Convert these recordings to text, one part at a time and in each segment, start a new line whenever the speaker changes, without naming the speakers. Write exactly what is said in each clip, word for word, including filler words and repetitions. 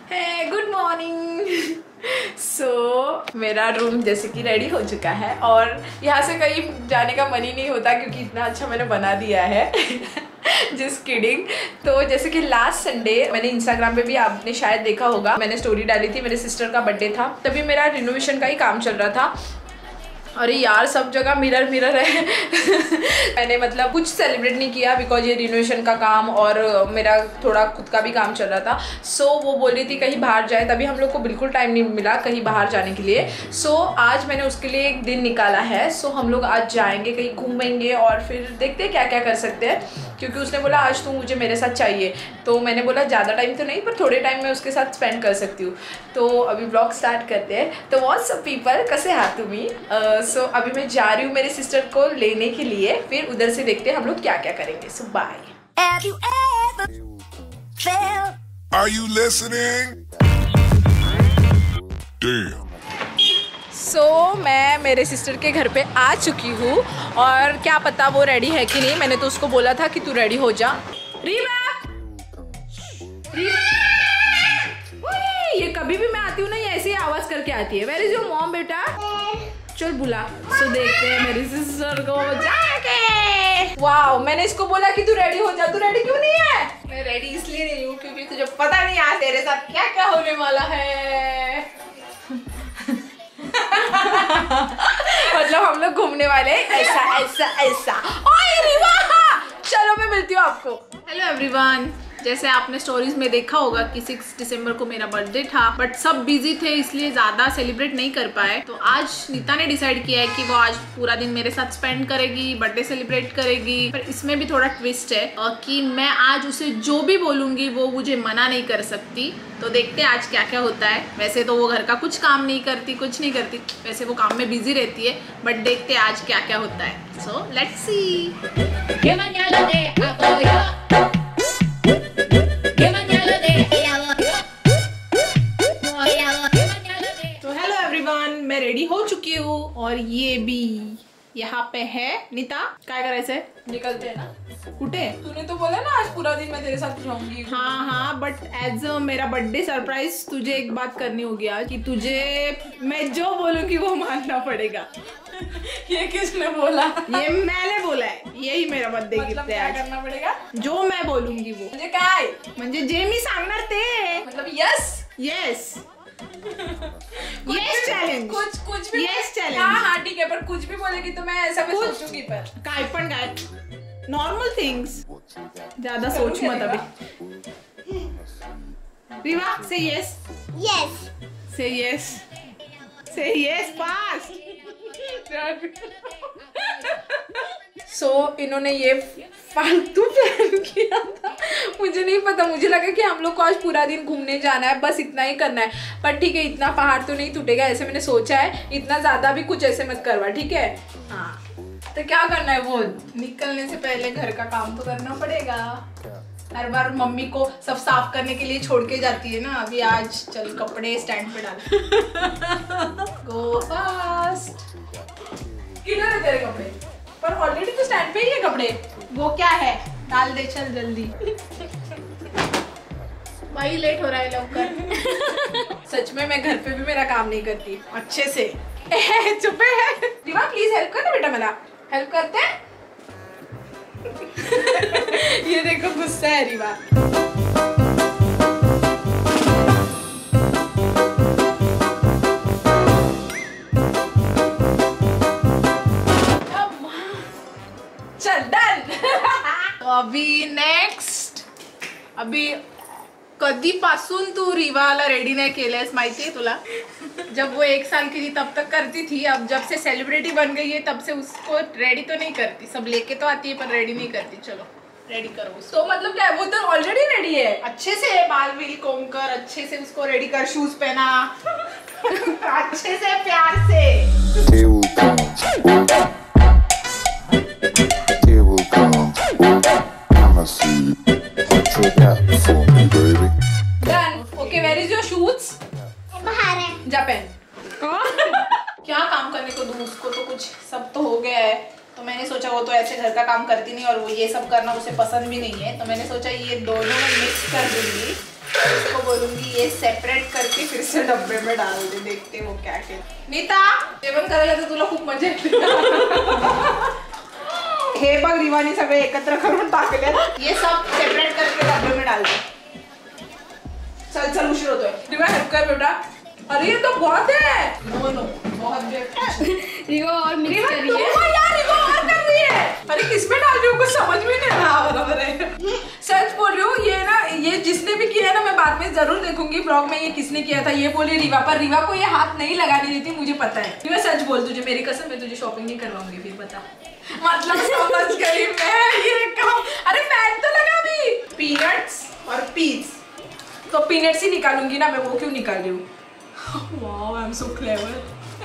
है good morning. सो मेरा room जैसे कि रेडी हो चुका है और यहाँ से कहीं जाने का मन ही नहीं होता क्योंकि इतना अच्छा मैंने बना दिया है। Just kidding. तो जैसे कि लास्ट संडे मैंने इंस्टाग्राम पे भी आपने शायद देखा होगा, मैंने स्टोरी डाली थी, मेरे सिस्टर का बर्थडे था, तभी मेरा रिनोवेशन का ही काम चल रहा था। अरे यार सब जगह मिरर मिरर है। मैंने मतलब कुछ सेलिब्रेट नहीं किया बिकॉज ये रिनोवेशन का काम और मेरा थोड़ा खुद का भी काम चल रहा था। सो so, वो बोल रही थी कहीं बाहर जाए, तभी हम लोग को बिल्कुल टाइम नहीं मिला कहीं बाहर जाने के लिए। सो so, आज मैंने उसके लिए एक दिन निकाला है। सो so, हम लोग आज जाएंगे कहीं, घूमेंगे और फिर देखते हैं क्या क्या कर सकते हैं, क्योंकि उसने बोला आज तू मुझे मेरे साथ चाहिए। तो मैंने बोला ज़्यादा टाइम तो नहीं पर थोड़े टाइम में उसके साथ स्पेंड कर सकती हूँ। तो अभी ब्लॉग स्टार्ट करते हैं। तो व्हाट्स अप पीपल, कैसे हाथ तुम्ही। सो so, अभी मैं जा रही हूँ मेरे सिस्टर को लेने के लिए, फिर उधर से देखते हैं हम लोग क्या क्या करेंगे। So bye.
Are you listening? Damn.
So so, मैं मेरे सिस्टर के घर पे आ चुकी हूँ और क्या पता वो रेडी है कि नहीं। मैंने तो उसको बोला था कि तू रेडी हो जा। रीवा, रीवा! ये कभी भी मैं आती हूँ ना ये ऐसे ही आवाज करके आती है। वेयर इज योर मॉम बेटा? चल बुला। सो so, देखते हैं मेरी सिस्टर को जाके। वाओ, मैंने इसको बोला कि तू रेडी हो जा, तू रेडी क्यों नहीं है? मैं रेडी इसलिए नहीं हूँ क्योंकि तुझे पता नहीं आज तेरे साथ क्या क्या होने वाला है। मतलब हम लोग घूमने वाले ऐसा ऐसा ऐसा। ओए रीवा, चलो मैं मिलती हूँ आपको। हेलो एवरीवन, जैसे आपने स्टोरीज में देखा होगा कि सिक्स दिसंबर को मेरा बर्थडे था, बट सब बिजी थे इसलिए ज्यादा सेलिब्रेट नहीं कर पाए। तो आज नीता ने डिसाइड किया है कि वो आज पूरा दिन मेरे साथ स्पेंड करेगी, बर्थडे सेलिब्रेट करेगी। पर इसमें भी थोड़ा ट्विस्ट है कि मैं आज उसे जो भी बोलूंगी वो मुझे मना नहीं कर सकती। तो देखते हैं आज क्या क्या होता है। वैसे तो वो घर का कुछ काम नहीं करती, कुछ नहीं करती, वैसे वो काम में बिजी रहती है, बट देखते हैं आज क्या क्या होता है। So let's see. मैं रेडी हो चुकी हूँ और ये भी यहाँ पे है। नीता क्या करायचंय? निकलते हैं ना। कुठे? तूने तो बोला ना आज पूरा दिन मैं तेरे साथ रहूंगी। हाँ हाँ, बट एज अ मेरा बर्थडे सरप्राइज तुझे एक बात करनी होगी आज, कि तुझे मैं जो बोलूंगी वो मानना पड़ेगा। ये किसने बोला? ये मैंने बोला है, यही मेरा बर्थडे गिफ्ट है। आज करना पड़ेगा जो मैं बोलूंगी वो। म्हणजे काय? म्हणजे जे मी सांगणार ते। मतलब यस यस यस चैलेंज। कुछ कुछ भी यस चैलेंज। हाँ हाँ ठीक है, पर कुछ भी बोलेगी तो मैं ऐसा भी सोचूंगी। पर काय पण काय नॉर्मल थिंग्स, ज्यादा सोच मत अभी। रीवा से yes yes say yes say yes fast. So so, इन्होंने ये फालतू प्लान किया था, मुझे नहीं पता। मुझे लगा कि हम लोग को आज पूरा दिन घूमने जाना है, बस इतना ही करना है। पर ठीक है, इतना पहाड़ तो नहीं टूटेगा ऐसे मैंने सोचा है। इतना ज्यादा भी कुछ ऐसे मत करवा, ठीक है? हाँ तो क्या करना है, वो निकलने से पहले घर का काम तो करना पड़ेगा। हर बार मम्मी को सब साफ करने के लिए छोड़ के जाती है ना। अभी आज चल कपड़े स्टैंड पे डाल। Go fast. किधर है तेरे कपड़े? पर ऑलरेडी तो स्टैंड पे ही है कपड़े। वो क्या है, डाल दे चल जल्दी। भाई लेट हो रहा है लवकर। सच में मैं घर पे भी मेरा काम नहीं करती अच्छे से। चुप है। रीवा प्लीज हेल्प कर ना बेटा, मेरा हेल्प करते हैं। ये देखो गुस्सा है रीवा। अभी नेक्स्ट, अभी कधीपासून तू रीवाला रेडी नाही केलंस माहितीये तुला? जब वो एक साल की थी तब तक करती थी, अब जब से सेलिब्रिटी बन गई है तब से उसको रेडी तो नहीं करती। सब लेके तो आती है पर रेडी नहीं करती। चलो रेडी करो उसको। तो मतलब क्या है, वो तो ऑलरेडी रेडी है। अच्छे से बाल बील कोम कर, अच्छे से उसको रेडी कर, शूज पहना अच्छे से प्यार से। Done. Okay, where is your shoes? बाहर है। जा पहन। क्या काम करने को दूँ उसको, तो कुछ सब तो हो गया है। तो मैंने सोचा वो तो ऐसे घर का काम करती नहीं और वो ये सब करना उसे पसंद भी नहीं है, तो मैंने सोचा ये दोनों में मिक्स कर दूंगी। इसको बोलूंगी ये सेपरेट करके फिर से डब्बे में डाल दे, देखते हो क्या क्या। नीता जेवण करायला तर तुला खूप मजा येते। हे बघ रिवानी सगळे एकत्र करून टाकले, ये सब सेपरेट करके डब्बे में डाल दे। चल चल उशीर होतोय। रिवा हेल्प कर बेटा। अरे ये तो बहुत है। नो नो बहुत
रिवा और मिक्स करिए।
यार रिवा और कर रही है। अरे किसमें डाल रही हूँ कुछ समझ में नहीं आ रहा। बराबर है, सच बोल रही हूँ। ये ना ये जिसने भी किया है ना, मैं बाद में जरूर देखूंगी ब्लॉग में ये किसने किया था। ये बोली रिवा, पर रिवा को ये हाथ नहीं लगाने देती, मुझे पता है। रिवा सच बोल, तुझे मेरी कसम मैं तुझे शॉपिंग नहीं करवाऊंगी फिर, बता। मतलब समझ गई मैं ये काम। अरे फैन तो लगा भी। पीनट्स और पीस, तो पीनट्स ही निकालूंगी ना मैं, वो क्यों निकाल रही हूँ। Wow I am so clever.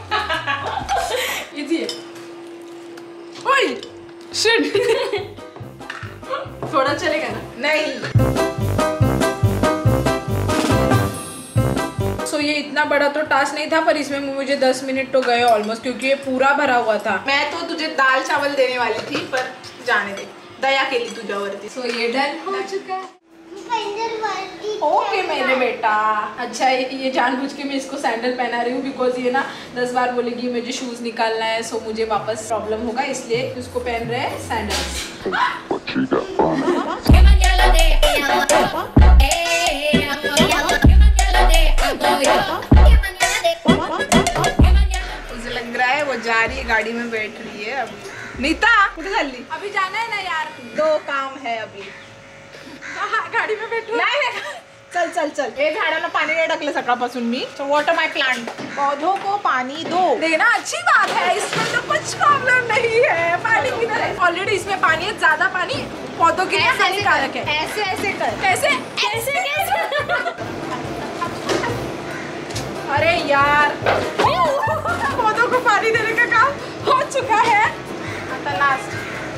Easy है। ओए शिट। थोड़ा चलेगा ना? नहीं। सो so, ये इतना बड़ा तो टास्क नहीं था, पर इसमें मुझे दस मिनट तो गए ऑलमोस्ट, क्योंकि ये पूरा भरा हुआ था। मैं तो तुझे दाल चावल देने वाली थी, पर जाने दे, दया केली तुझ्यावरती। सो so, ये डन हो चुका है। ओके मेरे बेटा। अच्छा ये जानबूझ के मैं इसको सैंडल पहना रही हूँ, बिकॉज ये ना दस बार बोलेगी मुझे शूज निकालना है, सो मुझे वापस प्रॉब्लम होगा, इसलिए उसको पहन रहे हैं सैंडल्स। मुझे लग रहा है वो जा रही है, गाड़ी में बैठ रही है अभी। नीता कुठे चालली? अभी जाना है ना यार, दो काम है अभी। गाडी में बैठू नाही। चल चल चल। ये झाडाला पाणी नाही टाकलं सकाळपासून मी, तो वॉटर माय प्लांट, पौधों को पानी दो। देना अच्छी बात है, इसमें तो कुछ प्रॉब्लम नहीं है। पानी किधर है? ऑलरेडी इसमें पानी है, ज्यादा पानी पौधों के लिए हानिकारक है। ऐसे ऐसे कर। कैसे ऐसे कैसे? अरे यार पौधों को पानी देने का काम हो चुका है। आता लास्ट,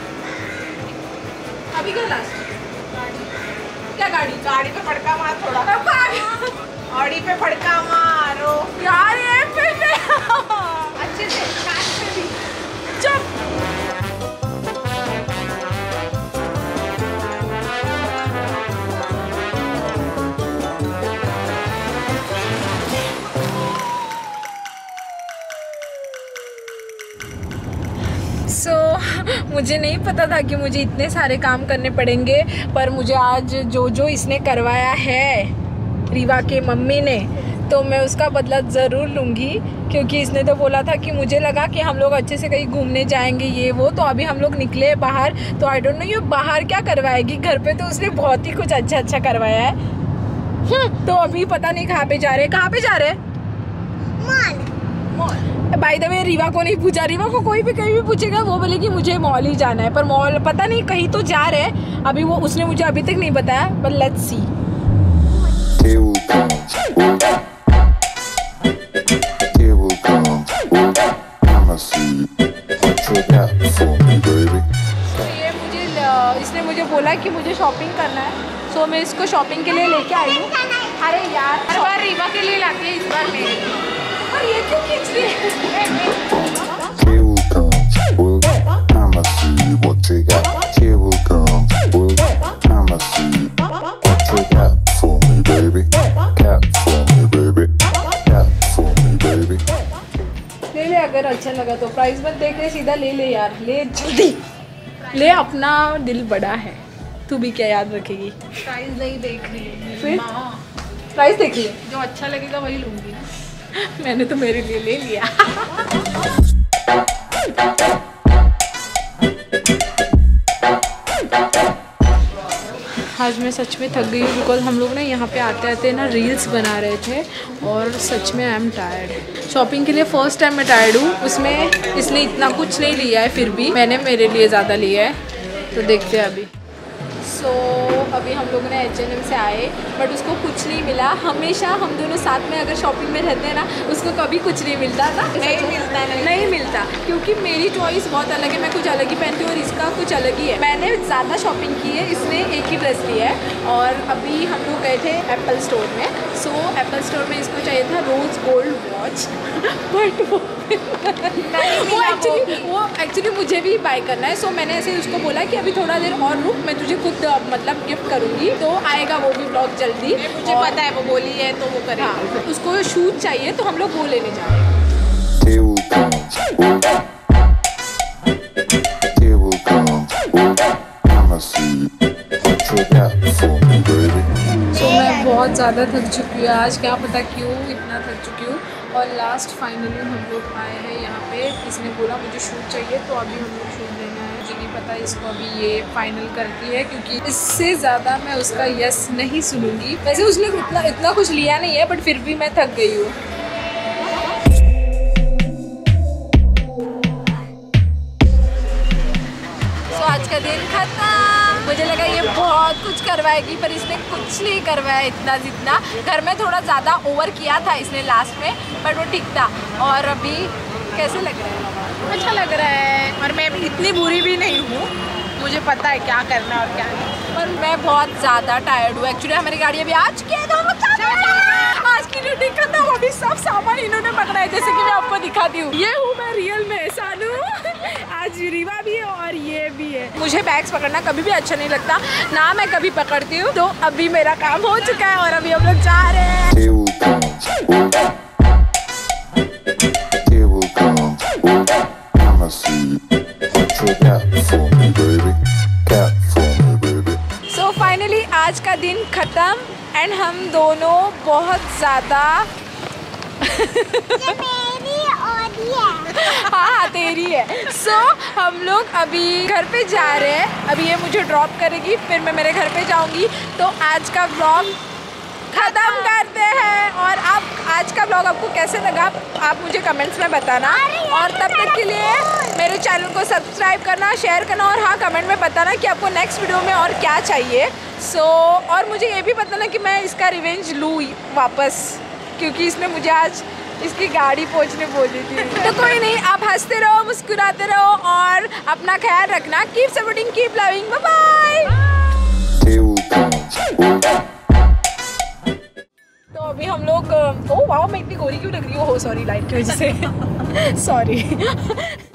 अभी क्या लास्ट? क्या गाड़ी? गाड़ी पे फड़का मार थोड़ा। गाड़ी पे फड़का मारो यार, ये पे पे अच्छे से काट पे भी। चुप। सो so, मुझे नहीं पता था कि मुझे इतने सारे काम करने पड़ेंगे, पर मुझे आज जो जो इसने करवाया है रीवा के मम्मी ने, तो मैं उसका बदला ज़रूर लूँगी, क्योंकि इसने तो बोला था कि मुझे लगा कि हम लोग अच्छे से कहीं घूमने जाएंगे ये वो, तो अभी हम लोग निकले बाहर, तो आई डोंट नो ये बाहर क्या करवाएगी। घर पे तो उसने बहुत ही कुछ अच्छा अच्छा करवाया है। तो अभी पता नहीं कहाँ पे जा रहे। कहाँ पे जा रहे? Mall. Mall. By the way Riva को नहीं पूछा, रीवा को कोई भी कहीं भी पूछेगा वो बोलेगी मुझे मॉल ही जाना है, पर मॉल पता नहीं कहीं तो जा रहे हैं। अभी वो उसने मुझे अभी तक नहीं बताया, बट लेट्स सी। ये मुझे इसने मुझे बोला कि मुझे शॉपिंग करना है, सो मैं इसको शॉपिंग के लिए लेके आई हूँ। अरे यार हर बार रीवा के लिए लाती है, इस बार मेरे लिए। और ये क्यों खींच रही है? ले ले, अगर अच्छा लगा तो। प्राइस मत देख ले, सीधा ले ले यार, ले जल्दी ले, अपना दिल बड़ा है। तू भी क्या याद रखेगी?
प्राइस नहीं देख रही है
फिर प्राइस देख लिया,
जो अच्छा लगेगा वही लूंगी ना।
मैंने तो मेरे लिए ले लिया। आज मैं सच में थक गई हूँ, बिकॉज हम लोग ना यहाँ पे आते आते ना रील्स बना रहे थे, और सच में आई एम टायर्ड। शॉपिंग के लिए फर्स्ट टाइम मैं टायर्ड हूँ। उसमें इसने इतना कुछ नहीं लिया है, फिर भी मैंने मेरे लिए ज़्यादा लिया है, तो देखते हैं अभी। सो so, अभी हम लोगों ने एच एन एम से आए, बट उसको कुछ नहीं मिला। हमेशा हम दोनों साथ में अगर शॉपिंग में रहते हैं ना, उसको कभी कुछ नहीं मिलता था।
नहीं मिलता नहीं,
नहीं मिलता, क्योंकि मेरी चॉइस बहुत अलग है, मैं कुछ अलग ही पहनती हूँ और इसका कुछ अलग ही है। मैंने ज़्यादा शॉपिंग की है, इसने एक ही ड्रेस लिया है। और अभी हम लोग गए थे एप्पल स्टोर में। सो एप्पल स्टोर में इसको चाहिए था रोज़ गोल्ड वॉच, बट वो वो एक्चुअली वो एक्चुअली मुझे भी बाय करना है, सो मैंने ऐसे उसको बोला कि अभी थोड़ा देर और रुक, मैं तुझे खुद मतलब गिफ्ट करूँगी, तो आएगा वो भी ब्लॉग जल्दी।
मुझे पता है वो बोली है तो वो करेगा।
हाँ, उसको शूज चाहिए तो हम लोग वो लेने जा रहे हैं। तो मैं बहुत ज़्यादा थक चुकी हूँ आज, क्या पता क्यों इतना थक चुकी हूँ। और लास्ट फाइनली हम लोग आए हैं यहाँ पे, किसने बोला मुझे शूट चाहिए, तो अभी हम लोग शूट लेना है। मुझे नहीं पता इसको अभी ये फाइनल करती है, क्योंकि इससे ज़्यादा मैं उसका यस नहीं सुनूंगी। वैसे उसने इतना इतना कुछ लिया नहीं है, बट फिर भी मैं थक गई हूँ। तो आज का दिन खत्म। मुझे लगा ये बहुत कुछ करवाएगी, पर इसने कुछ नहीं करवाया इतना जितना। घर में थोड़ा ज़्यादा ओवर किया था इसने लास्ट में, बट वो ठीक था। और अभी कैसे लग रहा है?
अच्छा लग रहा है, और मैं इतनी बुरी भी नहीं हूँ, मुझे पता है क्या करना है और क्या नहीं।
पर मैं बहुत ज़्यादा टायर्ड हूँ। एक्चुअली हमारी गाड़ी अभी आ चुकी है, तो हम लोग आज की ड्यूटी खत्म। अभी सब सामान इन्होंने पकड़ा है, जैसे कि मैं आपको दिखाती हूँ। ये हूँ मैं रियल में सानू। आज रीवा भी है और ये भी है। मुझे बैग्स पकड़ना कभी भी अच्छा नहीं लगता ना, मैं कभी पकड़ती हूँ। तो अभी मेरा काम हो चुका है और अभी हम लोग जा रहे हैं। सो फाइनली आज का दिन खत्म एंड हम दोनों बहुत ज़्यादा हाँ तेरी है। सो so, हम लोग अभी घर पे जा रहे हैं। अभी ये मुझे ड्रॉप करेगी, फिर मैं मेरे घर पे जाऊंगी। तो आज का व्लॉग खत्म करते हैं। और आप आज का व्लॉग आपको कैसे लगा आप मुझे कमेंट्स में बताना। और तब तक के लिए मेरे चैनल को सब्सक्राइब करना, शेयर करना, और हाँ कमेंट में बताना कि आपको नेक्स्ट वीडियो में और क्या चाहिए। सो so, और मुझे ये भी बताना कि मैं इसका रिवेंज लूँ वापस, क्योंकि इसने मुझे आज इसकी गाड़ी पहुंचने बोली थी। तो कोई नहीं, आप हंसते रहो, मुस्कुराते रहो और अपना ख्याल रखना। Keep supporting, keep loving, bye bye. तो अभी हम लोग, ओह वाह मैं इतनी गोरी क्यों लग रही हूँ? हो सॉरी, लाइट की वजह से सॉरी।